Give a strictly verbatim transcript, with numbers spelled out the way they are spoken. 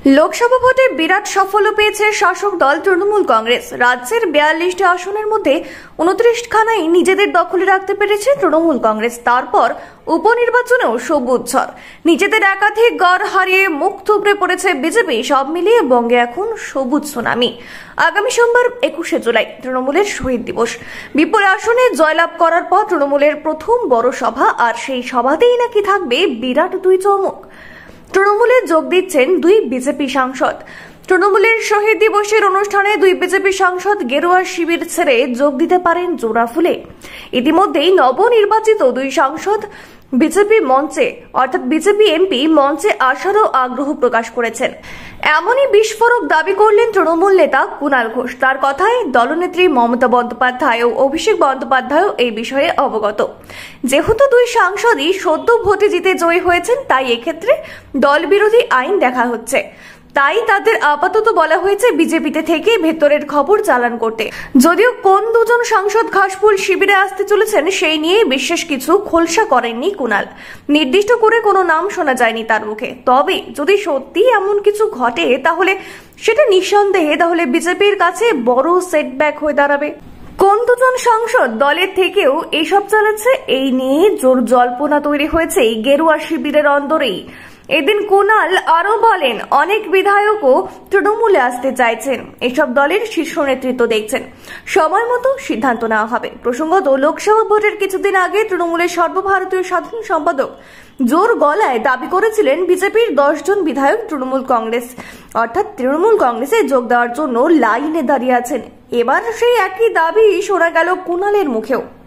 লোকসভা ভোটে বিরাট সাফল্য পেয়েছে শাসক দল তৃণমূল কংগ্রেস। রাজ্যের বিয়াল্লিশটি আসনের মধ্যে উনত্রিশ খানাই নিজেদের দখলে রাখতে পেরেছে তৃণমূল কংগ্রেস। তারপর উপনির্বাচনেও সবুজ ঝড়, নিজেদের একাধিক গড় হারিয়ে মুখ থুবড়ে পড়েছে বিজেপি। সব মিলিয়ে বঙ্গে এখন সবুজ সুনামি। আগামী সোমবার একুশে জুলাই তৃণমূলের শহীদ দিবস। বিপুল আসনে জয়লাভ করার পর তৃণমূলের প্রথম বড় সভা, আর সেই সভাতেই নাকি থাকবে বিরাট দুই চমক। তৃণমূলে যোগ দিচ্ছেন দুই বিজেপি সাংসদ। তৃণমূলের শহীদ দিবসের অনুষ্ঠানে দুই বিজেপি সাংসদ গেরুয়া শিবির ছেড়ে যোগ দিতে পারেন জোড়াফুলে। ইতিমধ্যেই নবনির্বাচিত দুই সাংসদ বিজেপি মঞ্চে অর্থাৎ বিজেপি এমপি মঞ্চে আসারও আগ্রহ প্রকাশ করেছেন। এমনই বিস্ফোরক দাবি করলেন তৃণমূল নেতা কুণাল ঘোষ। তার কথায় দলনেত্রী মমতা বন্দ্যোপাধ্যায় ও অভিষেক বন্দ্যোপাধ্যায়ও এই বিষয়ে অবগত। যেহেতু দুই সাংসদই সদ্য ভোটে জিতে জয়ী হয়েছেন, তাই এক্ষেত্রে দল বিরোধী আইন দেখা হচ্ছে। তাই তাদের আপাতত বলা হয়েছে বিজেপিতে থেকে ভেতরের খবর চালান করতে। যদিও কোন দুজন সাংসদ ঘাসফুল শিবিরে আসতে চলেছেন সেই নিয়ে বিশেষ কিছু খোলসা করেননি কুণাল। নির্দিষ্ট করে কোনো নাম শোনা যায়নি তার মুখে। তবে যদি সত্যি এমন কিছু ঘটে তাহলে সেটা নিঃসন্দেহে তাহলে বিজেপির কাছে বড় সেটব্যাক হয়ে দাঁড়াবে। কোন দুজন সাংসদ দলের থেকেও এসব চালাচ্ছে, এই নিয়ে জোর জল্পনা তৈরি হয়েছে গেরুয়া শিবিরের অন্দরেই। এদিন কুণাল আরো বলেন, অনেক বিধায়কও তৃণমূলে আসতে চাইছেন। এসব দলের শীর্ষ নেতৃত্ব দেখছেন, সময় মতো সিদ্ধান্ত নেওয়া হবে। প্রসঙ্গত, লোকসভা ভোটের কিছুদিন আগে তৃণমূলের সর্বভারতীয় সাধারণ সম্পাদক জোর গলায় দাবি করেছিলেন বিজেপির দশ জন বিধায়ক তৃণমূল কংগ্রেস অর্থাৎ তৃণমূল কংগ্রেসে যোগ দেওয়ার জন্য লাইনে দাঁড়িয়ে আছেন। এবার সেই একই দাবি শোনা গেল কুণালের মুখেও।